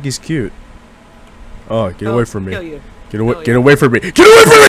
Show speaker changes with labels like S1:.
S1: think he's cute. Oh, get away from me.
S2: Kill you.
S1: Get away!
S2: Kill
S1: Get
S2: you.
S1: away from me! Get away from me!